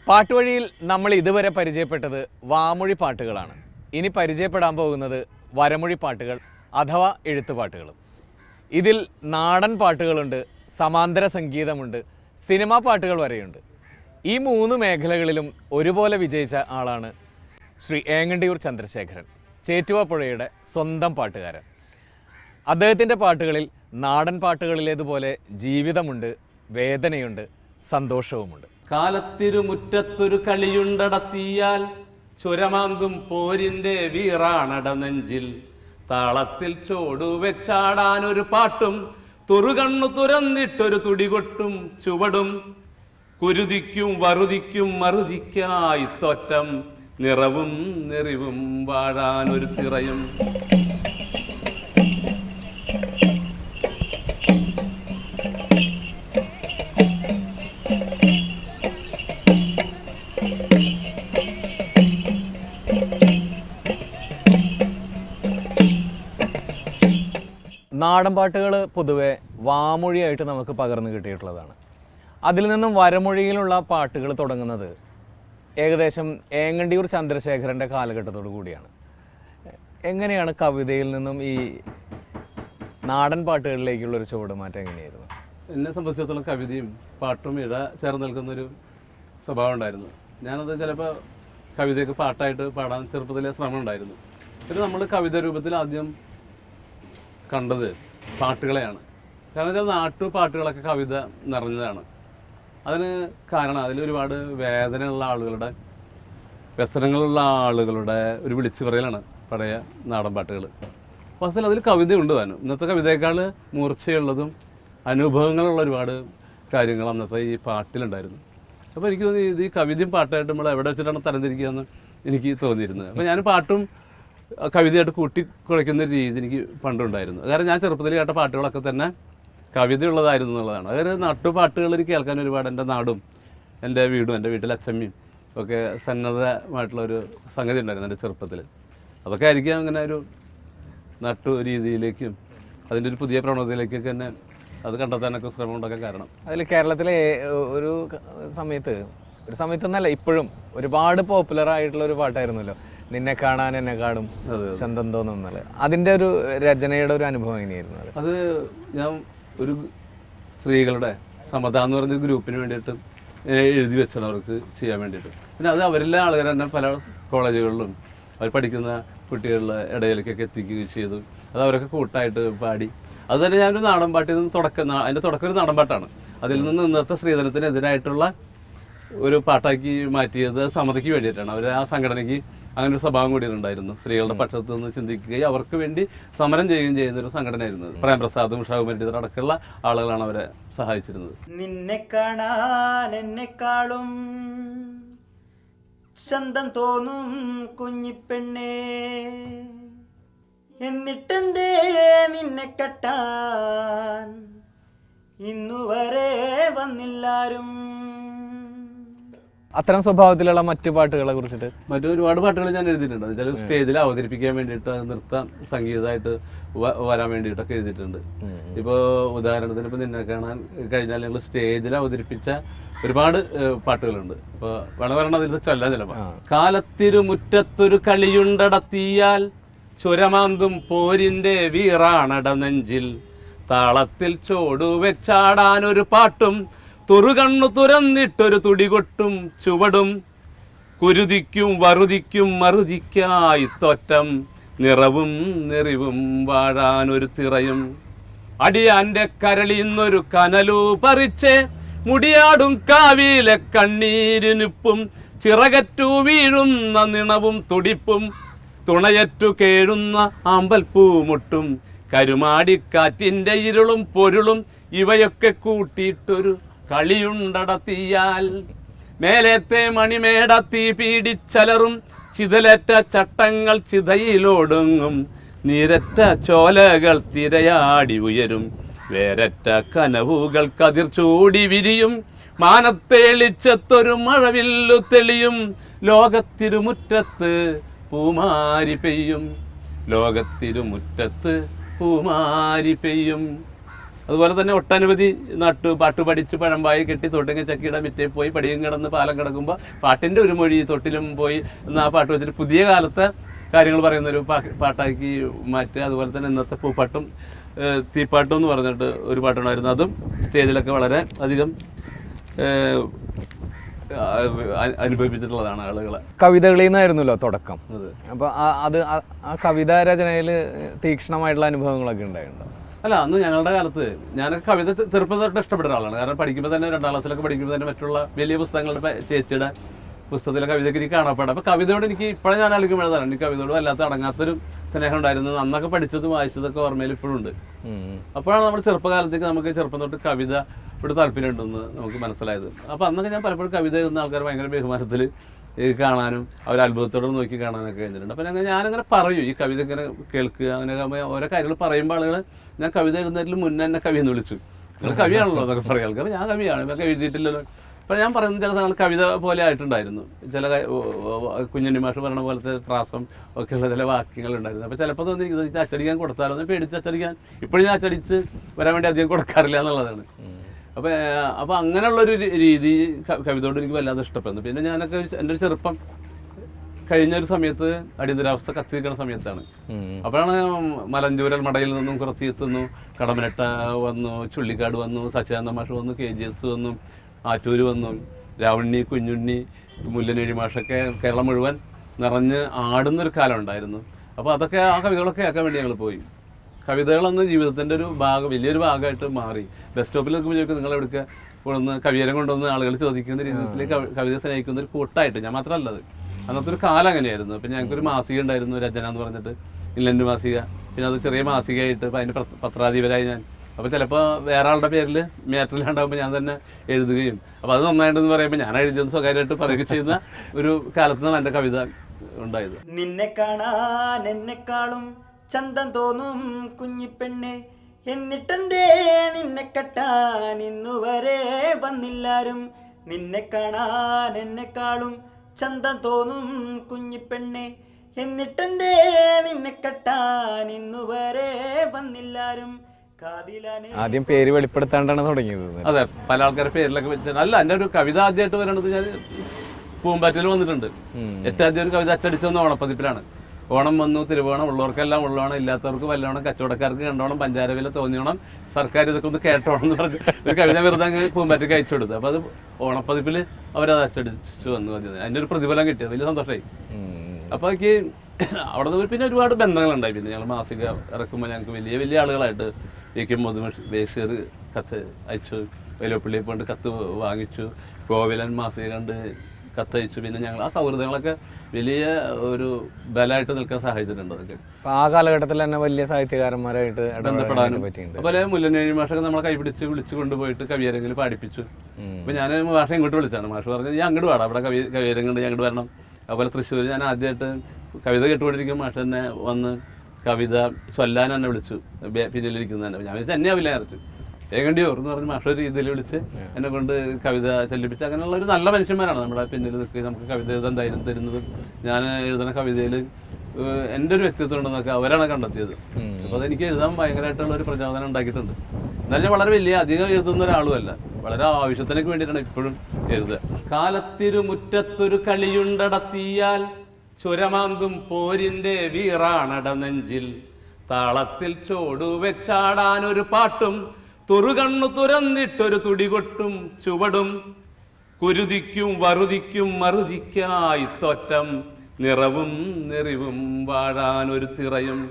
പാട്ടുവഴിയിൽ നമ്മൾ ഇതുവരെ പരിചയപ്പെട്ടത് വാമൊഴി പാട്ടുകളാണ്. ഇനി പരിചയപ്പെടാൻ പോകുന്നത് വരമൊഴി പാട്ടുകൾ അഥവാ എഴുത്തുപാട്ടുകളും. ഇതിൽ നാടൻ പാട്ടുകളുണ്ട്, സമാന്തര സംഗീതമുണ്ട്, സിനിമാ പാട്ടുകൾ വരെയുണ്ട്. ഈ മൂന്ന് മേഖലകളിലും ഒരുപോലെ വിജയിച്ച ആളാണ് ശ്രീ ഏങ്ങണ്ടിയൂർ ചന്ദ്രശേഖരൻ, ചേറ്റുവ പുഴയുടെ സ്വന്തം പാട്ടുകാരൻ. അദ്ദേഹത്തിൻ്റെ പാട്ടുകളിൽ നാടൻ പാട്ടുകളിലേതുപോലെ ജീവിതമുണ്ട്, വേദനയുണ്ട്, സന്തോഷവുമുണ്ട്. കാലത്തിരുമുറ്റത്തൊരു കളിയുണ്ടടത്തിയാൽ ചുരമാന്തും പോരിന്റെ വീറാണട നെഞ്ചിൽ താളത്തിൽ ചോടുവെച്ചാടാനൊരു പാട്ടും തുറുകണ്ണു തുറന്നിട്ടൊരു തുടികൊട്ടും ചുവടും കുരുതിക്കും വറുതിക്കും മറുതിക്കായി തോറ്റം നിറവും നിറിവും വാഴാനൊരു തിറയും. നാടൻ പാട്ടുകൾ പൊതുവെ വാമൊഴിയായിട്ട് നമുക്ക് പകർന്നു കിട്ടിയിട്ടുള്ളതാണ്. അതിൽ നിന്നും വരമൊഴിയിലുള്ള പാട്ടുകൾ തുടങ്ങുന്നത് ഏകദേശം ഏങ്ങണ്ടിയൂർ ചന്ദ്രശേഖരൻ്റെ കാലഘട്ടത്തോടു കൂടിയാണ്. എങ്ങനെയാണ് കവിതയിൽ നിന്നും ഈ നാടൻ പാട്ടുകളിലേക്കുള്ളൊരു ചുവടുമാറ്റം എങ്ങനെയായിരുന്നു? എന്നെ സംബന്ധിച്ചിടത്തോളം കവിതയും പാട്ടും ചേർന്ന് നിൽക്കുന്നൊരു സ്വഭാവം ഉണ്ടായിരുന്നു. ഞാനത് ചിലപ്പോൾ കവിതയൊക്കെ പാട്ടായിട്ട് പാടാൻ ചെറുപ്പത്തിലെ ശ്രമം ഉണ്ടായിരുന്നു. പിന്നെ നമ്മൾ കവിത രൂപത്തിൽ ആദ്യം കണ്ടത് പാട്ടുകളെയാണ്. കാരണം വെച്ചാൽ നാട്ടുപാട്ടുകളൊക്കെ കവിത നിറഞ്ഞതാണ്. അതിന് കാരണം അതിലൊരുപാട് വേദനയുള്ള ആളുകളുടെ, വ്യസനങ്ങളുള്ള ആളുകളുടെ ഒരു വിളിച്ചു പറയലാണ് പഴയ നാടൻ പാട്ടുകൾ. അപ്പോൾ അതിൽ കവിതയുണ്ട് താനും. ഇന്നത്തെ കവിതയേക്കാൾ മൂർച്ചയുള്ളതും അനുഭവങ്ങളുള്ള ഒരുപാട് കാര്യങ്ങൾ അന്നത്തെ ഈ പാട്ടിലുണ്ടായിരുന്നു. അപ്പോൾ എനിക്ക് തോന്നി ഇത് ഈ കവിതയും പാട്ടായിട്ട് നമ്മൾ എവിടെ വെച്ചിട്ടാണ് തരംതിരിക്കുകയെന്ന് എനിക്ക് തോന്നിയിരുന്നത്. അപ്പോൾ ഞാൻ പാട്ടും കവിതയായിട്ട് കൂട്ടിക്കുഴയ്ക്കുന്ന ഒരു രീതി എനിക്ക് പണ്ടുണ്ടായിരുന്നു. കാരണം ഞാൻ ചെറുപ്പത്തിൽ കേട്ട പാട്ടുകളൊക്കെ തന്നെ കവിതയുള്ളതായിരുന്നു എന്നുള്ളതാണ്. അതായത് നാട്ടുപാട്ടുകൾ എനിക്ക് കേൾക്കാൻ ഒരുപാട് എൻ്റെ നാടും എൻ്റെ വീടും എൻ്റെ വീട്ടിലെ അച്ഛമ്മയും ഒക്കെ സന്നദ്ധമായിട്ടുള്ളൊരു സംഗതി ഉണ്ടായിരുന്നു എൻ്റെ ചെറുപ്പത്തിൽ. അതൊക്കെ ആയിരിക്കും അങ്ങനെ ഒരു നാട്ടു രീതിയിലേക്കും അതിൻ്റെ ഒരു പുതിയ പ്രവണതയിലേക്കൊക്കെ തന്നെ അത് കണ്ടെത്താനൊക്കെ ശ്രമം ഉണ്ടാക്കാൻ കാരണം. അതിൽ കേരളത്തിലെ ഒരു സമയത്തൊന്നല്ല ഇപ്പോഴും ഒരുപാട് പോപ്പുലർ ആയിട്ടുള്ള ഒരു പാട്ടായിരുന്നല്ലോ, നിന്നെ കാണാൻ എന്നെ കാടും ചന്തം തോന്നുന്നത്. അതിൻ്റെ ഒരു രചനയുടെ ഒരു അനുഭവം എങ്ങനെയായിരുന്നു? അത് ഞാൻ ഒരു സ്ത്രീകളുടെ സമത എന്ന് പറഞ്ഞ ഗ്രൂപ്പിന് വേണ്ടിയിട്ട് എഴുതി വെച്ചാണ് അവർക്ക് ചെയ്യാൻ വേണ്ടിയിട്ട്. പിന്നെ അത് അവരിലെ ആളുകൾ തന്നെ പല കോളേജുകളിലും അവർ പഠിക്കുന്ന കുട്ടികളുടെ ഇടയിലേക്കൊക്കെ എത്തിക്കുകയും ചെയ്തു. അത് അവരൊക്കെ കൂട്ടായിട്ട് പാടി. അത് തന്നെ ഞാനൊരു നാടൻ പാട്ടിൽ നിന്ന് അതിൻ്റെ തുടക്കം ഒരു നാടൻ പാട്ടാണ്. അതിൽ നിന്ന് ഇന്നത്തെ സ്ത്രീധനത്തിനെതിരായിട്ടുള്ള ഒരു പാട്ടാക്കി മാറ്റിയത് സമതയ്ക്ക് വേണ്ടിയിട്ടാണ്. അവർ ആ സംഘടനയ്ക്ക് അങ്ങനെ ഒരു സ്വഭാവം കൂടി ഉണ്ടായിരുന്നു. സ്ത്രീകളുടെ പക്ഷത്ത് നിന്ന് ചിന്തിക്കുകയും അവർക്ക് വേണ്ടി സമരം ചെയ്യുകയും ചെയ്യുന്നൊരു സംഘടനയായിരുന്നു. പ്രേംപ്രസാദും ഷാഹുമരിതർ അടക്കമുള്ള ആളുകളാണ് അവരെ സഹായിച്ചിരുന്നത്. നിന്നെ കാണാൻ എന്നെക്കാളും ചന്തം തോന്നും കുഞ്ഞിപ്പെണ്ണേ, എന്നിട്ടെന്തേ നിന്നെ കെട്ടാൻ ഇന്നുവരെ വന്നില്ലാരും. അത്തരം സ്വഭാവത്തിലുള്ള മറ്റു പാട്ടുകളെ കുറിച്ചിട്ട് ഒരുപാട് പാട്ടുകൾ ഞാൻ എഴുതിയിട്ടുണ്ട്. ചില സ്റ്റേജിൽ അവതരിപ്പിക്കാൻ വേണ്ടിയിട്ട് നൃത്തം സംഗീതമായിട്ട് വരാൻ വേണ്ടിയിട്ടൊക്കെ എഴുതിയിട്ടുണ്ട്. ഇപ്പോൾ ഉദാഹരണത്തിന് ഇപ്പോൾ നിന്നെ കാണാൻ കഴിഞ്ഞാൽ ഞങ്ങൾ സ്റ്റേജിൽ അവതരിപ്പിച്ച ഒരുപാട് പാട്ടുകളുണ്ട്. ഇപ്പോൾ വേണം അതിൽ ചൊല്ലാൻ ചിലപ്പോൾ. കാലത്തിരുമുറ്റത്തൊരു കളിയുണ്ടടത്തിയാൽ ചുരമാന്തും പോരിന്റെ വീറാണട നെഞ്ചിൽ താളത്തിൽ ചോടുവെച്ചാടാനൊരു പാട്ടും തുറുകണ്ണു തുറന്നിട്ടൊരു തുടികൊട്ടും ചുവടും കുരുതിക്കും വറുതിക്കും മറുതിക്കായി തോറ്റം നിറവും നിറിവും വാഴാനൊരു തിറയും. അടിയാന്റെ കരളിന്നൊരു കനലു പറിച്ച് മുടിയാടും കാവിലെ കണ്ണീരിനുപ്പും ചിറകറ്റു വീഴുന്ന നിണവും തുടിപ്പും തുണയറ്റു കേഴുന്ന ആമ്പൽപ്പൂമുട്ടും കരുമാടിക്കാറ്റിൻ്റെ ഇരുളും പൊരുളും ഇവയൊക്കെ കൂട്ടിയിട്ടൊരു കളിയുണ്ടടത്തിയാൽ മേലേത്തെ മണിമേടത്തി പീഡിച്ചലറും ചിതലേറ്റ ചട്ടങ്ങൾ ചിതയിലൊടുങ്ങും നീരറ്റ ചോലകൾ തിരയാടി ഉയരും വേരറ്റ കനവുകൾ കതിർ ചൂടി വിരിയും മാനത്തേളിച്ചത്തൊരു മഴവില്ലു തെളിയും ലോകത്തിരുമുറ്റത്ത് പൂമാരി പെയ്യും ലോകത്തിരുമുറ്റത്ത് പൂമാരി പെയ്യും. അതുപോലെ തന്നെ ഒട്ടനവധി പാട്ട് പഠിച്ച് പഴമ്പായി കെട്ടി തൊട്ടിങ്ങ ചക്കിയുടെ മിറ്റേ പോയി പടിയും കിടന്ന് പാലം കിടക്കുമ്പോൾ പാട്ടിൻ്റെ ഒരു മൊഴി തൊട്ടിലും പോയി എന്ന് ആ പാട്ട് വെച്ചിട്ട് പുതിയ കാലത്തെ കാര്യങ്ങൾ പറയുന്നൊരു പാട്ടാക്കി മാറ്റുക. അതുപോലെ തന്നെ ഇന്നത്തെ പൂപ്പാട്ടും തീപ്പാട്ടും എന്ന് പറഞ്ഞിട്ട് ഒരു പാട്ടുണ്ടായിരുന്നു. അതും സ്റ്റേജിലൊക്കെ വളരെ അധികം അനുഭവിച്ചിട്ടുള്ളതാണ് ആളുകളെ. കവിതകളിൽ നിന്നായിരുന്നല്ലോ തുടക്കം. അപ്പോൾ അത് ആ കവിതാ രചനയിൽ തീക്ഷ്ണമായിട്ടുള്ള അനുഭവങ്ങളൊക്കെ ഉണ്ടായിട്ടുണ്ടോ? അല്ല, അന്ന് ഞങ്ങളുടെ കാലത്ത് ഞാനൊക്കെ കവിത ചെറുപ്പം തൊട്ട് ഇഷ്ടപ്പെട്ട ഒരാളാണ്. കാരണം പഠിക്കുമ്പോൾ തന്നെ 2ാം ക്ലാസ്സിലൊക്കെ പഠിക്കുമ്പോൾ തന്നെ മറ്റുള്ള വലിയ പുസ്തകങ്ങളുടെ ചേച്ചിയുടെ പുസ്തകത്തിലെ കവിതയ്ക്ക് എനിക്ക് കാണപ്പെടാം. അപ്പോൾ കവിതയോട് എനിക്ക് ഇപ്പോഴും ഞാൻ ആലോചിക്കുമ്പോഴാണ് എനിക്ക് കവിതയോട് വല്ലാത്ത അടങ്ങാത്തൊരു സ്നേഹം ഉണ്ടായിരുന്നത്. അന്നൊക്കെ പഠിച്ചതും വായിച്ചതൊക്കെ ഓർമ്മയിൽ ഇപ്പോഴും ഉണ്ട്. അപ്പോഴാണ് നമ്മുടെ ചെറുപ്പകാലത്തേക്ക് നമുക്ക് ചെറുപ്പം തൊട്ട് കവിത ഇവിടെ താല്പര്യമുണ്ടെന്ന് നമുക്ക് മനസ്സിലായത്. അപ്പോൾ അന്നൊക്കെ ഞാൻ പലപ്പോഴും കവിത എഴുതുന്ന ആൾക്കാർ ഭയങ്കര ബഹുമാനത്തിൽ കാണാനും അവർ അത്ഭുതത്തോടെ നോക്കി കാണാനൊക്കെ കഴിഞ്ഞിട്ടുണ്ട്. അപ്പോൾ ഞാനങ്ങനെ പറയും, ഈ കവിത ഇങ്ങനെ കേൾക്കുക, അങ്ങനെ ഓരോ കാര്യങ്ങൾ പറയുമ്പോൾ ആളുകൾ ഞാൻ കവിത എഴുതുന്നതിൽ മുന്നേ എന്നെ കവി എന്ന് വിളിച്ചു. നിങ്ങൾ കവിയാണല്ലോ എന്നൊക്കെ പറയും ആൾക്കാർ. അപ്പോൾ ഞാൻ കവിയാണ്, ഇതൊക്കെ എഴുതിയിട്ടില്ലല്ലോ. അപ്പോൾ ഞാൻ പറയുന്ന ചില സാധനങ്ങൾ കവിത പോലെ ആയിട്ടുണ്ടായിരുന്നു. ചില കുഞ്ഞുണ്ണി മാഷ് പറഞ്ഞ പോലത്തെ പ്രാസം ഒക്കെയുള്ള ചില വാക്യങ്ങളുണ്ടായിരുന്നു. അപ്പോൾ ചിലപ്പോൾ തോന്നി ഇത് അച്ചടിക്കാൻ കൊടുത്താലോ എന്ന് പേടിച്ച് അച്ചടിക്കാൻ ഇപ്പോഴും ഞാൻ അച്ചടിച്ച് വരാൻ വേണ്ടി അധികം കൊടുക്കാറില്ല എന്നുള്ളതാണ്. അപ്പോൾ അങ്ങനെയുള്ളൊരു രീതി കവിതയോട് എനിക്ക് വല്ലാതെ ഇഷ്ടപ്പെടുന്നു. പിന്നെ ഞാനൊക്കെ എൻ്റെ ഒരു ചെറുപ്പം കഴിഞ്ഞൊരു സമയത്ത് അടിയന്തരാവസ്ഥ കത്തിയിരിക്കുന്ന സമയത്താണ്. അപ്പോഴാണ് മലഞ്ചൂരൽ മടയിൽ നിന്നും കുറത്തിയെത്തുന്നു, കടമനട്ട വന്നു, ചുള്ളിക്കാട് വന്നു, സച്ചിദാനന്ദ മാഷ് വന്നു, KGS വന്നു, ആറ്റൂര് വന്നു, രാവണ്ണി, കുഞ്ഞുണ്ണി, മുല്ലനേഴി മാഷൊക്കെ കേരളം മുഴുവൻ നിറഞ്ഞ് ആടുന്നൊരു കാലം ഉണ്ടായിരുന്നു. അപ്പോൾ അതൊക്കെ ആ കവിതകളൊക്കെ കേൾക്കാൻ വേണ്ടി ഞങ്ങൾ പോയി. കവിതകളൊന്ന് ജീവിതത്തിൻ്റെ ഒരു വലിയൊരു ഭാഗമായിട്ട് മാറി. ബസ് സ്റ്റോപ്പിൽ നിൽക്കുമ്പോൾ ചോദിക്കും നിങ്ങളെവിടുക്കുക കൊണ്ടുവന്ന് കവിയരം കൊണ്ടുവന്ന് ആളുകൾ ചോദിക്കുന്ന രീതിയിൽ കവിത സ്നേഹിക്കുന്ന ഒരു കൂട്ടായിട്ട്. ഞാൻ മാത്രമല്ലത്, അന്നത്തെ ഒരു കാലം അങ്ങനെയായിരുന്നു. അപ്പം ഞങ്ങൾക്കൊരു മാസിക ഉണ്ടായിരുന്നു, രചന എന്ന് പറഞ്ഞിട്ട്, ഇല്ലൻ്റെ മാസിക. പിന്നെ അത് ചെറിയ മാസികയായിട്ട് അപ്പം അതിൻ്റെ പത്രാധിപരായി ഞാൻ. അപ്പോൾ ചിലപ്പോൾ വേറെ ആളുടെ പേരിൽ മേറ്ററിലാണ്ടാകുമ്പോൾ ഞാൻ തന്നെ എഴുതുകയും അപ്പോൾ അത് നന്നായിട്ടെന്ന് പറയുമ്പോൾ ഞാൻ എഴുതിയെന്ന് സ്വകാര്യമായിട്ട് പറയുകയും ചെയ്യുന്ന ഒരു കാലത്ത് നിന്നാണ് എൻ്റെ കവിത ഉണ്ടായത്. നിന്നെ കാണാൻ എന്നെക്കാളും ചന്തം തോന്നും കുഞ്ഞിപ്പെണ്ണെ, എന്നിട്ടെന്തേ നിന്നെ കെട്ടാൻ ഇന്നുവരെ വന്നില്ലാരും. നിന്നെ കാണാൻ എന്നെക്കാളും ചന്തം തോന്നും കുഞ്ഞിപ്പെണ്ണെ, എന്നിട്ടെന്തേ നിന്നെ കെട്ടാൻ ഇന്നുവരെ വന്നില്ലാരും. ആദ്യം പേര് വെളിപ്പെടുത്താണ്ടാണ് തുടങ്ങിയത്. അതെ, പല ആൾക്കാരുടെ പേരിലൊക്കെ വെച്ചിട്ട്. അല്ല, എൻ്റെ ഒരു കവിത ആദ്യമായിട്ട് വരേണ്ടത് ഞാൻ പൂമ്പാറ്റയിൽ വന്നിട്ടുണ്ട്. ഏറ്റവും ആദ്യം ഒരു കവിത അച്ചടിച്ചൊന്ന് ഓണപ്പതിപ്പിലാണ്. ഓണം വന്നു, തിരുവോണം, ഉള്ളവർക്കെല്ലാം ഉള്ളോണം, ഇല്ലാത്തവർക്ക് വല്ലോണം, കച്ചവടക്കാർക്ക് കണ്ടോണം, പഞ്ചാര വില തോന്നിയോണം, സർക്കാർ ഇതൊക്കെ ഒന്ന് കേട്ടോണം എന്ന് പറഞ്ഞ് ഒരു കവിത വെറുതെ അങ്ങ് പൂമ്പാറ്റയ്ക്ക് അയച്ചു കൊടുത്തു. അപ്പോൾ അത് ഓണപ്പതിപ്പിൽ അവരത് അച്ചടിച്ചു വന്നു. അതിൻ്റെ ഒരു പ്രതിഫലം കിട്ടിയത് വലിയ സന്തോഷമായി. അപ്പോൾ എനിക്ക് അവിടെ നിന്ന് പിന്നെ ഒരുപാട് ബന്ധങ്ങളുണ്ടായി. പിന്നെ ഞങ്ങൾ മാസിക ഇറക്കുമ്പോൾ ഞങ്ങൾക്ക് വലിയ വലിയ ആളുകളായിട്ട് AK ബഷീർ കത്ത് അയച്ചു, വേലുപ്പള്ളിയെ കൊണ്ട് കത്ത് വാങ്ങിച്ചു, കോവിലൻ മാസിക കണ്ട് കത്തയച്ചു. പിന്നെ ഞങ്ങൾ ആ സൗഹൃദങ്ങളൊക്കെ വലിയ ഒരു ബലമായിട്ട് നിൽക്കാൻ സഹായിച്ചിട്ടുണ്ട്. അതൊക്കെ ആ കാലഘട്ടത്തിൽ തന്നെ വലിയ സാഹിത്യകാരന്മാരായിട്ട് ബന്ധപ്പെടാനും. അതുപോലെ മുല്ലനേഴി മാഷൊക്കെ നമ്മളെ കൈപിടിച്ച് വിളിച്ചു കൊണ്ടുപോയിട്ട് കവിയരങ്ങിൽ പാടിപ്പിച്ചു. അപ്പോൾ ഞാൻ മാഷെ ഇങ്ങോട്ട് വിളിച്ചാണ്. മാഷ് പറഞ്ഞത് ഞാൻ അങ്ങോട്ട് പാടാം, അവിടെ കവിയരങ്ങുണ്ട്, ഞങ്ങോട്ട് വരണം. അതുപോലെ തൃശ്ശൂർ ഞാൻ ആദ്യമായിട്ട് കവിത കേട്ടുകൊണ്ടിരിക്കും മാഷ് തന്നെ വന്ന് കവിത ചൊല്ലാൻ എന്നെ വിളിച്ചു, പിന്നിലിരിക്കുന്ന തന്നെ. ഞാൻ തന്നെയാവില്ല അരച്ചു ഏകണ്ടിയോർ എന്ന് പറഞ്ഞ് മാഷ ഒരു രീതിയിൽ വിളിച്ച് എന്നെ കൊണ്ട് കവിത ചൊല്ലിപ്പിച്ച്. അങ്ങനെയുള്ള ഒരു നല്ല മനുഷ്യന്മാരാണ് നമ്മുടെ പിന്നിൽ നിൽക്കുക, നമുക്ക് കവിത എഴുതാൻ ധൈര്യം തരുന്നതും. ഞാൻ എഴുതുന്ന കവിതയിൽ എൻ്റെ ഒരു വ്യക്തിത്വം ഉണ്ടെന്നൊക്കെ അവരാണ് കണ്ടെത്തിയത്. അപ്പോൾ അതെനിക്ക് എഴുതാൻ ഭയങ്കരമായിട്ടുള്ള ഒരു പ്രചോദനം ഉണ്ടാക്കിയിട്ടുണ്ട്. എന്നാൽ ഞാൻ വളരെ വലിയ അധികം എഴുതുന്ന ഒരാളുമല്ല, വളരെ ആവശ്യത്തിനൊക്കെ വേണ്ടിയിട്ടാണ് ഇപ്പോഴും എഴുതുക. കാലത്തിരുമുറ്റത്തൊരു കളിയുണ്ടടത്തിയാൽ ചുരമാന്തും പോരിൻ്റെ വീറാണട നെഞ്ചിൽ, താളത്തിൽ ചോടുവെച്ചാടാനൊരു പാട്ടും, തുറുകണ്ണു തുറന്നിട്ടൊരു തുടികൊട്ടും ചുവടും, കുരുതിക്കും വറുതിക്കും മറുതിക്കായി തോറ്റം, നിറവും നിറിവും വാഴാനൊരു തിറയും.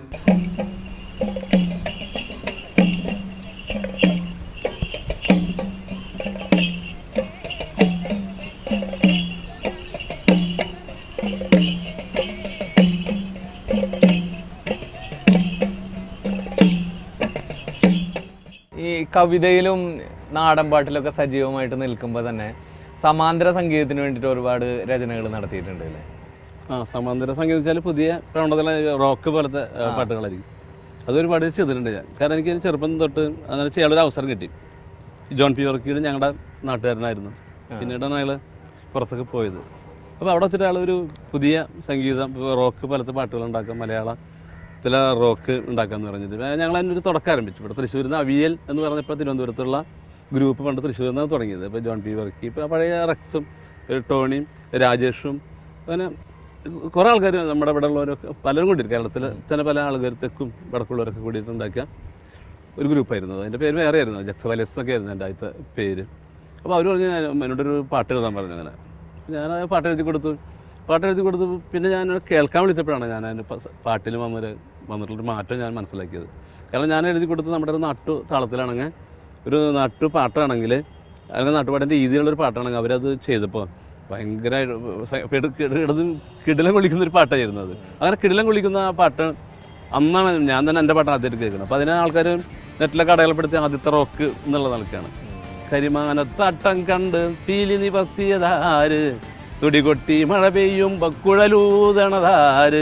ഈ കവിതയിലും നാടൻ പാട്ടിലൊക്കെ സജീവമായിട്ട് നിൽക്കുമ്പോൾ തന്നെ സമാന്തര സംഗീതത്തിന് വേണ്ടിയിട്ട് ഒരുപാട് രചനകൾ നടത്തിയിട്ടുണ്ട് അല്ലേ? സമാന്തര സംഗീതം വെച്ചാൽ പുതിയ പ്രവണതകൾ, റോക്ക് പോലത്തെ പാട്ടുകളായിരിക്കും. അതൊരുപാട് ചെയ്തിട്ടുണ്ട് ഞാൻ. കാരണം എനിക്ക് ചെറുപ്പം തൊട്ട് അങ്ങനെ ചെയ്യാനൊരു അവസരം കിട്ടി. ജോൺ പി വർക്കിയുടെ ഞങ്ങളുടെ നാട്ടുകാരനായിരുന്നു. പിന്നീടാണ് അയാൾ പുറത്തൊക്കെ പോയത്. അപ്പോൾ അവിടെ വെച്ചിട്ട് അയാൾ ഒരു പുതിയ സംഗീതം, റോക്ക് പോലത്തെ പാട്ടുകൾ ഉണ്ടാക്കുക, മലയാള ചില റോക്ക് ഉണ്ടാക്കാമെന്ന് പറഞ്ഞിട്ട് ഞങ്ങൾ അതിനൊരു തുടക്കം ആരംഭിച്ചു. ഇവിടെ തൃശ്ശൂരിൽ നിന്ന് അവിയൽ എന്ന് പറഞ്ഞപ്പോൾ തിരുവനന്തപുരത്തുള്ള ഗ്രൂപ്പ് പണ്ട് തൃശ്ശൂരിൽ നിന്നാണ് തുടങ്ങിയത്. ഇപ്പോൾ ജോൺ പി വർക്കി, ഇപ്പോൾ പഴയ റെക്സും ടോണിയും രാജേഷും അങ്ങനെ കുറേ ആൾക്കാർ നമ്മുടെ ഇവിടെ ഉള്ളവരൊക്കെ പലരും കൂടിയിട്ട് കേരളത്തിൽ തന്നെ പല ആൾക്കാർ തെക്കും വടക്കുള്ളവരൊക്കെ കൂടിയിട്ട് ഉണ്ടാക്കിയ ഒരു ഗ്രൂപ്പായിരുന്നു. അതിൻ്റെ പേര് വേറെ ആയിരുന്നു, ജക്സവലസ് എന്നൊക്കെ ആയിരുന്നു എൻ്റെ ആദ്യത്തെ പേര്. അപ്പോൾ അവർ പറഞ്ഞ് എന്നോടൊരു പാട്ട് എഴുതാൻ പറഞ്ഞു. അങ്ങനെ ഞാൻ പാട്ട് എഴുതി കൊടുത്തു. പിന്നെ ഞാൻ കേൾക്കാൻ വിളിച്ചപ്പോഴാണ് ഞാൻ അതിൻ്റെ പാട്ടിൽ വന്നിട്ടുള്ളൊരു മാറ്റം ഞാൻ മനസ്സിലാക്കിയത്. കാരണം ഞാൻ എഴുതി കൊടുത്ത് നമ്മുടെ ഒരു നാട്ടു താളത്തിലാണെങ്കിൽ ഒരു നാട്ടു പാട്ടാണെങ്കിൽ അല്ലെങ്കിൽ നാട്ടുപാട്ടിൻ്റെ രീതിയിലുള്ളൊരു പാട്ടാണെങ്കിൽ അവരത് ചെയ്തപ്പോൾ ഭയങ്കരമായിട്ട് കിടിലം കൊള്ളിക്കുന്നൊരു പാട്ടായിരുന്നു അത്. അങ്ങനെ കിടിലം കൊള്ളിക്കുന്ന ആ പാട്ട് അന്നാണ് ഞാൻ തന്നെ എൻ്റെ പാട്ട് ആദ്യമായിട്ട് കേൾക്കുന്നത്. അപ്പോൾ അതിനെ ആൾക്കാർ നെറ്റിലൊക്കെ അടയാളപ്പെടുത്തി ആദ്യത്തെ റോക്ക് എന്നുള്ള നിലയ്ക്കാണ്. കരിമാനത്തട്ടം കണ്ട് പീലി നിവർത്തിയതാര്, തുടികൊട്ടി മഴ പെയ്യുമ്പോൾ കുഴലൂതണതാര്,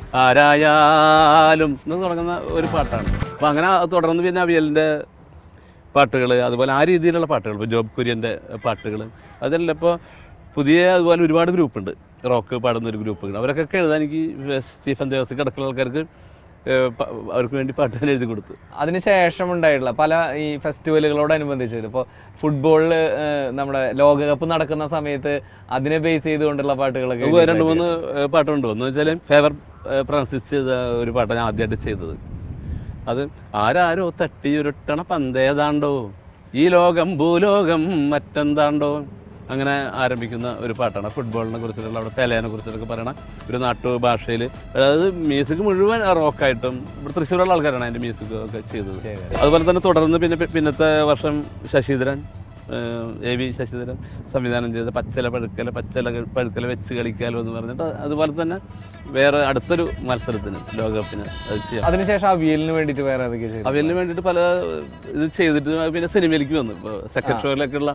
ആരായാലും എന്ന് തുടങ്ങുന്ന ഒരു പാട്ടാണ്. അപ്പോൾ അങ്ങനെ തുടർന്ന് പിന്നെ അവിയലിൻ്റെ പാട്ടുകൾ, അതുപോലെ ആ രീതിയിലുള്ള പാട്ടുകൾ, ഇപ്പോൾ ജോബ് കുര്യൻ്റെ പാട്ടുകൾ, അതെല്ലാം ഇപ്പോൾ പുതിയ അതുപോലെ ഒരുപാട് ഗ്രൂപ്പുണ്ട് റോക്ക് പാടുന്നൊരു ഗ്രൂപ്പുകൾ. അവരൊക്കെ എഴുതാൻ എനിക്ക് സ്റ്റീഫൻ ദേവസ് കിടക്കുന്ന ആൾക്കാർക്ക് അവർക്ക് വേണ്ടി പാട്ട് എഴുതി കൊടുത്തു. അതിനുശേഷം ഉണ്ടായിട്ടുള്ള പല ഈ ഫെസ്റ്റിവലുകളോടനുബന്ധിച്ചിട്ട് ഇപ്പോൾ ഫുട്ബോളിൽ നമ്മുടെ ലോകകപ്പ് നടക്കുന്ന സമയത്ത് അതിനെ ബേസ് ചെയ്തുകൊണ്ടുള്ള പാട്ടുകളൊക്കെ 2-3 പാട്ടുണ്ട്. എന്ന് വെച്ചാൽ ഫേവർ ഫ്രാൻസിസ് ചെയ്ത ഒരു പാട്ടാണ് ഞാൻ ആദ്യമായിട്ട് ചെയ്തത്. അത് ആരാരോ തട്ടിയുരുട്ടണ പന്തേതാണ്ടോ, ഈ ലോകം ഭൂലോകം മറ്റെന്താണ്ടോ, അങ്ങനെ ആരംഭിക്കുന്ന ഒരു പാട്ടാണ്. ഫുട്ബോളിനെ കുറിച്ചിട്ടുള്ള അവിടെ പെലേനെ കുറിച്ചിട്ടൊക്കെ പറയണ ഒരു നാട്ടു ഭാഷയിൽ. അതായത് മ്യൂസിക് മുഴുവൻ റോക്കായിട്ടും ഇവിടെ തൃശ്ശൂരുള്ള ആൾക്കാരാണ് അതിൻ്റെ മ്യൂസിക് ഒക്കെ ചെയ്തത്. അതുപോലെ തന്നെ തുടർന്ന് പിന്നത്തെ വർഷം ശശിധരൻ AV ശശിധരൻ സംവിധാനം ചെയ്ത പച്ചല പഴുക്കല വെച്ച് കളിക്കാലോ എന്ന് പറഞ്ഞിട്ട് അതുപോലെ തന്നെ വേറെ അടുത്തൊരു മത്സരത്തിന് ലോകകപ്പിന് അത് ചെയ്യാം. അതിനുശേഷം അവിയലിന് വേണ്ടിയിട്ട് വേറെ അവിയലിന് വേണ്ടിയിട്ട് പല ഇത് ചെയ്തിട്ട് പിന്നെ സിനിമയിലേക്ക് വന്നു. ഇപ്പോൾ സെക്കൻഡ് ഷോയിലൊക്കെയുള്ള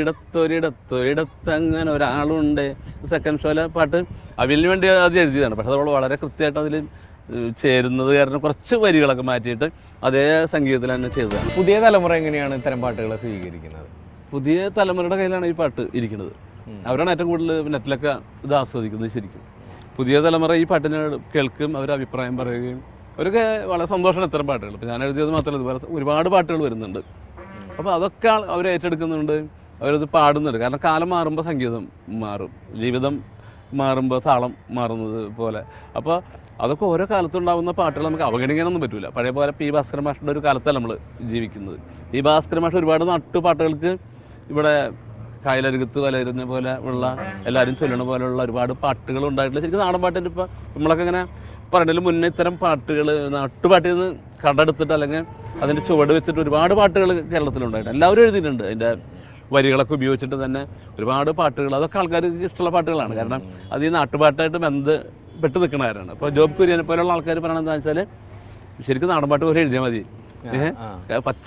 ഒരിടത്ത് അങ്ങനെ ഒരാളുണ്ട് സെക്കൻഡ് ഷോയിലെ പാട്ട് അവിയലിന് വേണ്ടി അത് എഴുതിയതാണ്. പക്ഷെ അതോട് വളരെ കൃത്യമായിട്ട് അതിൽ ചേരുന്നത് കാരണം കുറച്ച് വരികളൊക്കെ മാറ്റിയിട്ട് അതേ സംഗീതത്തിൽ തന്നെ ചെയ്തതാണ്. പുതിയ തലമുറ എങ്ങനെയാണ് ഇത്തരം പാട്ടുകളെ സ്വീകരിക്കുന്നത്? പുതിയ തലമുറയുടെ കയ്യിലാണ് ഈ പാട്ട് ഇരിക്കുന്നത്. അവരാണ് ഏറ്റവും കൂടുതൽ നെറ്റിലൊക്കെ ഇത് ആസ്വദിക്കുന്നത്. ശരിക്കും പുതിയ തലമുറ ഈ പാട്ടിനെ കേൾക്കും, അവർ അഭിപ്രായം പറയുകയും അവരൊക്കെ വളരെ സന്തോഷമാണ് ഇത്തരം പാട്ടുകൾ. ഇപ്പോൾ ഞാൻ എഴുതിയത് മാത്രമല്ല, ഇതുപോലെ ഒരുപാട് പാട്ടുകൾ വരുന്നുണ്ട്. അപ്പോൾ അതൊക്കെ അവർ ഏറ്റെടുക്കുന്നുണ്ട്, അവരത് പാടുന്നുണ്ട്. കാരണം കാലം മാറുമ്പോൾ സംഗീതം മാറും, ജീവിതം മാറുമ്പോൾ താളം മാറുന്നത് പോലെ. അപ്പോൾ അതൊക്കെ ഓരോ കാലത്തുണ്ടാകുന്ന പാട്ടുകൾ നമുക്ക് അവഗണിക്കാനൊന്നും പറ്റില്ല. പഴയ പോലെ പി ഭാസ്കരൻ മാഷിൻ്റെ ഒരു കാലത്തല്ല നമ്മൾ ജീവിക്കുന്നത്. പി ഭാസ്കരൻ മാഷ് ഒരുപാട് നാട്ടുപാട്ടുകൾക്ക് ഇവിടെ കായലരുകത്ത് വലരുന്ന പോലെ ഉള്ള എല്ലാവരും ചൊല്ലണ പോലെയുള്ള ഒരുപാട് പാട്ടുകൾ ഉണ്ടായിട്ടില്ല. ശരിക്കും നാടൻ പാട്ടിൻ്റെ ഇപ്പോൾ നമ്മളൊക്കെ ഇങ്ങനെ പറഞ്ഞതിന് മുന്നേ ഇത്തരം പാട്ടുകൾ നാട്ടുപാട്ടിൽ നിന്ന് കണ്ടെടുത്തിട്ട് അല്ലെങ്കിൽ അതിൻ്റെ ചുവട് വെച്ചിട്ട് ഒരുപാട് പാട്ടുകൾ കേരളത്തിലുണ്ടായിട്ട് എല്ലാവരും എഴുതിയിട്ടുണ്ട്. അതിൻ്റെ വരികളൊക്കെ ഉപയോഗിച്ചിട്ട് തന്നെ ഒരുപാട് പാട്ടുകൾ, അതൊക്കെ ആൾക്കാർക്ക് ഇഷ്ടമുള്ള പാട്ടുകളാണ്. കാരണം അത് ഈ നാട്ടുപാട്ടായിട്ട് ബന്ധപ്പെട്ട് നിൽക്കണവരാണ്. അപ്പോൾ ജോബ് കുര്യനെ പോലെയുള്ള ആൾക്കാർ പറയണത് എന്താ വെച്ചാൽ ശരിക്കും നാടൻ പാട്ട് പോലെ എഴുതിയാൽ മതി, പച്ച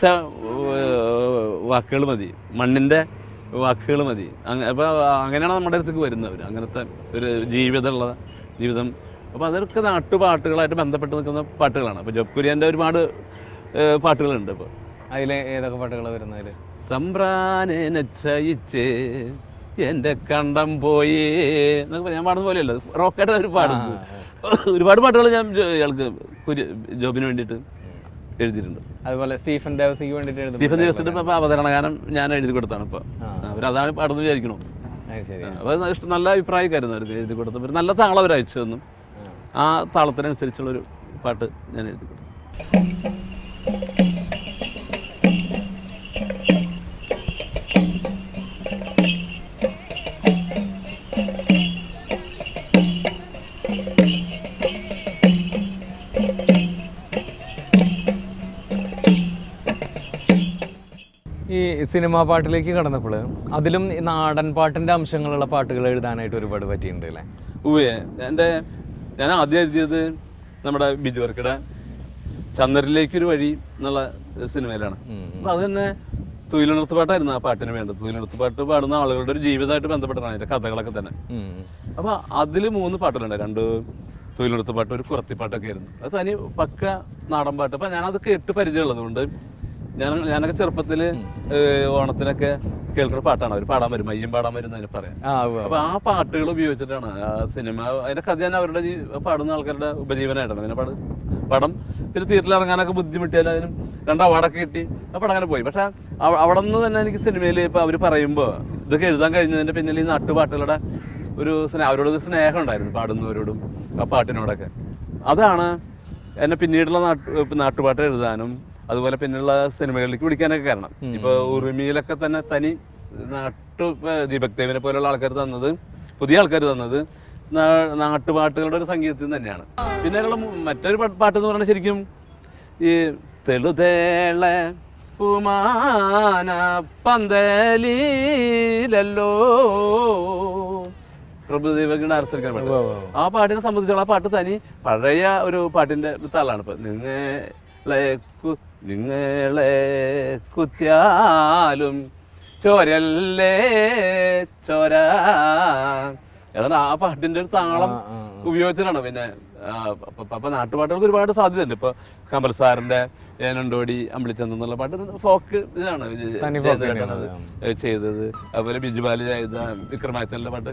വാക്കുകൾ മതി, മണ്ണിൻ്റെ വാക്കുകൾ മതി. അപ്പോൾ അങ്ങനെയാണ് നമ്മുടെ അടുത്തേക്ക് വരുന്നവർ, അങ്ങനത്തെ ഒരു ജീവിതം. അപ്പോൾ അതൊക്കെ നാട്ടുപാട്ടുകളായിട്ട് ബന്ധപ്പെട്ട് നിൽക്കുന്ന പാട്ടുകളാണ്. അപ്പോൾ ജോബ് കുര്യൻ്റെ ഒരുപാട് പാട്ടുകളുണ്ട്. ഇപ്പോൾ അതിൽ ഏതൊക്കെ പാട്ടുകൾ വരുന്നതിൽ? തമ്പ്രാനെ നച്ചയിച്ചേ എൻ്റെ കണ്ടം പോയേ എന്നൊക്കെ ഞാൻ പാടുന്ന പോലെയല്ല, റോക്കായിട്ട് അവർ പാടുന്നത്. ഒരുപാട് പാട്ടുകൾ ഞാൻ ഇയാൾക്ക് ജോബിന് വേണ്ടിയിട്ട് എഴുതിയിട്ടുണ്ട്. അതുപോലെ സ്റ്റീഫൻ ദേവസിക്ക് വേണ്ടിയിട്ട് സ്റ്റീഫൻ ദേവസിന്റെ അവതരണ ഗാനം ഞാൻ എഴുതി കൊടുത്താണ്. ഇപ്പോൾ അവരതാണ് പാടുന്നത് വിചാരിക്കണം. അപ്പോൾ നല്ല അഭിപ്രായക്കായിരുന്നു അവർക്ക് എഴുതി കൊടുത്തപ്പോൾ. നല്ല താളം അവർ അയച്ചു തന്നു. ആ താളത്തിനനുസരിച്ചുള്ളൊരു പാട്ട് ഞാൻ എഴുതി കൊടുത്തു. ഈ സിനിമാ പാട്ടിലേക്ക് കടന്നപ്പോൾ അതിലും നാടൻ പാട്ടിൻ്റെ അംശങ്ങളുള്ള പാട്ടുകൾ എഴുതാനായിട്ട് ഒരുപാട് പറ്റിയിട്ടുണ്ട് അല്ലേ? ഞാൻ ആദ്യം എഴുതിയത് നമ്മുടെ ബിജു വർക്കിയുടെ ചന്ദ്രനിലേക്കൊരു വഴി എന്നുള്ള സിനിമയിലാണ്. അപ്പോൾ അത് തന്നെ തൊഴിലുണർത്ത് പാട്ടായിരുന്നു ആ പാട്ടിന് വേണ്ടത്. തൊഴിലുണർത്ത് പാട്ട് പാടുന്ന ആളുകളുടെ ഒരു ജീവിതമായിട്ട് ബന്ധപ്പെട്ടാണ് അതിൻ്റെ കഥകളൊക്കെ തന്നെ. അപ്പോൾ അതിൽ 3 പാട്ടുകളുണ്ട്. 2 തൊഴിലുണർത്ത് പാട്ട്, ഒരു കുറത്തിപ്പാട്ടൊക്കെ ആയിരുന്നു. അത് തനി പക്ക നാടൻ പാട്ട്. അപ്പോൾ ഞാനത് കേട്ട് പരിചയമുള്ളത് കൊണ്ട് ഞാനൊക്കെ ചെറുപ്പത്തിൽ ഓണത്തിനൊക്കെ കേൾക്കുന്ന പാട്ടാണ്. അവർ പാടാൻ വരും, മയ്യം പാടാൻ വരും എന്നതിന് പറയാം. അപ്പോൾ ആ പാട്ടുകൾ ഉപയോഗിച്ചിട്ടാണ് ആ സിനിമ. അതിൻ്റെ കഥ ഞാൻ അവരുടെ പാടുന്ന ആൾക്കാരുടെ ഉപജീവനമായിട്ടാണ്. പിന്നെ പടം പിന്നെ തിയേറ്ററിൽ ഇറങ്ങാനൊക്കെ ബുദ്ധിമുട്ടിയാലും അതിനും 2 അവാർഡൊക്കെ കിട്ടി. ആ പടം അങ്ങനെ പോയി. പക്ഷെ അവിടെ നിന്ന് തന്നെ എനിക്ക് സിനിമയിൽ ഇപ്പോൾ അവർ പറയുമ്പോൾ ഇതൊക്കെ എഴുതാൻ കഴിഞ്ഞതിൻ്റെ പിന്നിൽ ഈ നാട്ടുപാട്ടുകളുടെ ഒരു അവരോടൊരു സ്നേഹം ഉണ്ടായിരുന്നു, പാടുന്നവരോടും ആ പാട്ടിനോടൊക്കെ. അതാണ് എന്നെ പിന്നീടുള്ള നാട്ടുപാട്ട് എഴുതാനും അതുപോലെ പിന്നെയുള്ള സിനിമകളിലേക്ക് വിളിക്കാനൊക്കെ കാരണം. ഇപ്പോൾ ഉറുമിയിലൊക്കെ തന്നെ തനി ദീപക് ദേവിനെ പോലുള്ള ആൾക്കാർ തന്നത്, പുതിയ ആൾക്കാർ തന്നത് നാട്ടുപാട്ടുകളുടെ ഒരു സംഗീതത്തിൽ തന്നെയാണ്. പിന്നെയുള്ള മറ്റൊരു പാട്ട് എന്ന് പറഞ്ഞാൽ ശരിക്കും ഈ തെളുതേള പുമാന പന്തലിലല്ലോ പ്രഭുദേവയുടെ അരസരിക്കാൻ പാട്ട്. ആ പാട്ടിനെ സംബന്ധിച്ചുള്ള ആ പാട്ട് തനി പഴയ ഒരു പാട്ടിന്റെ താളാണ്. ഇപ്പൊ നിങ്ങളെ കുത്തിയാലും ചോരല്ലേ ചോര, ഏതാണ് ആ പാട്ടിന്റെ ഒരു താളം ഉപയോഗിച്ചിട്ടാണ്. പിന്നെ അപ്പൊ നാട്ടുപാട്ടുകൾക്ക് ഒരുപാട് സാധ്യതയുണ്ട്. ഇപ്പൊ കമൽ സാറിന്റെ ഏനണ്ടോടി അമ്പിളിച്ചന്ത എന്നുള്ള പാട്ട് ഫോക്ക് ഇതാണ് ചെയ്തത്. അതുപോലെ ബിജുബാലി ചെയ്ത വിക്രമാദിത്യന്റെ പാട്ട്,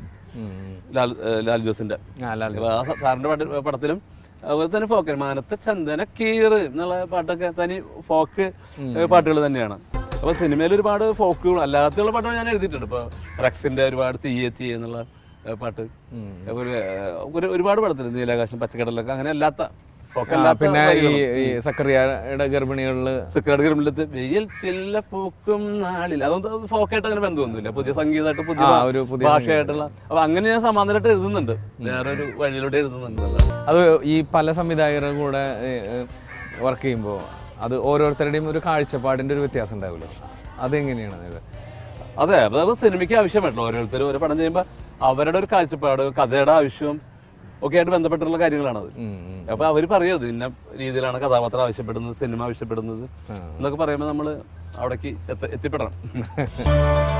ലാൽ ജോസിന്റെ സാറിന്റെ പടത്തിലും അതുപോലെ തന്നെ ഫോക്ക് മാനത്തെ ചന്ദന കീറ് എന്നുള്ള പാട്ടൊക്കെ തനി ഫോക്ക് പാട്ടുകൾ തന്നെയാണ്. അപ്പൊ സിനിമയിൽ ഒരുപാട് ഫോക്കുകൾ അല്ലാത്തുള്ള പാട്ടുകൾ ഞാൻ എഴുതിയിട്ടുണ്ട്. ഇപ്പൊ റക്സിന്റെ ഒരുപാട് തീയെ എന്നുള്ള പാട്ട്, ഒരുപാട് പടത്തിൽ നീലാകാശം പച്ചക്കടലൊക്കെ അങ്ങനെ അല്ലാത്ത പിന്നെ ഈ സക്കറിയയുടെ ഗർഭിണികളില് വെയിൽ ചില്ല പൂക്കും നാളിൽ അതൊന്നും ഫോക്കായിട്ട് അങ്ങനെ ബന്ധമൊന്നുമില്ല, പുതിയ സംഗീതമായിട്ട് പുതിയ ഭാഷയായിട്ടുള്ള. അപ്പൊ അങ്ങനെ ഞാൻ സമാന്തരമായിട്ട് എഴുതുന്നുണ്ട്, വേറൊരു വഴിയിലൂടെ എഴുതുന്നുണ്ട്. അത് ഈ പല സംവിധായകരുടെ കൂടെ വർക്ക് ചെയ്യുമ്പോൾ അത് ഓരോരുത്തരുടെയും ഒരു കാഴ്ചപ്പാടിന്റെ ഒരു വ്യത്യാസം ഉണ്ടാവുമല്ലോ, അതെങ്ങനെയാണ്? അതെ, അത് സിനിമയ്ക്ക് ആവശ്യമായിട്ടുള്ള ഓരോരുത്തരും ഓരോ പടം ചെയ്യുമ്പോൾ അവരുടെ ഒരു കാഴ്ചപ്പാട്, കഥയുടെ ആവശ്യവും ഒക്കെ ആയിട്ട് ബന്ധപ്പെട്ടുള്ള കാര്യങ്ങളാണത്. അപ്പൊ അവര് പറയുന്നത് ഇന്ന രീതിയിലാണ് കഥാപാത്രം ആവശ്യപ്പെടുന്നത്, സിനിമ ആവശ്യപ്പെടുന്നത് എന്നൊക്കെ പറയുമ്പോൾ നമ്മൾ അവിടേക്ക് എത്തിപ്പെടണം.